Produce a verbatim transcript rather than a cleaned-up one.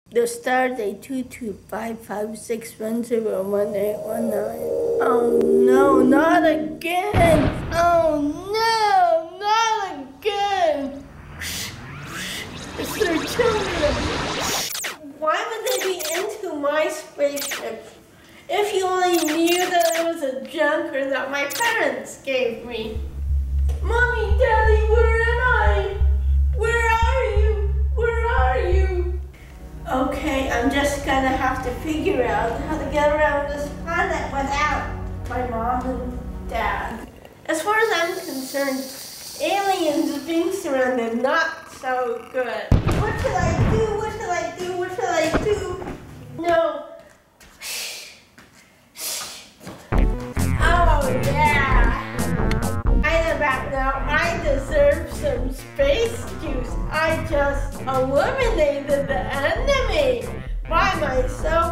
The Stardate two two five five six one zero one eight one nine. Oh no, not again! Oh no, not again! It's their children! Why would they be into my spaceship? If you only knew that it was a junker that my parents gave me. Mommy, Daddy, where am I? Where are you? Where are you? Okay, I'm just gonna have to figure out how to get around this planet without my mom and dad. As far as I'm concerned, aliens being surrounded, not so good. What should I do? What should I do? What should I do? No. Oh yeah. I know back now. I deserve some space juice. I just eliminated the enemy by myself.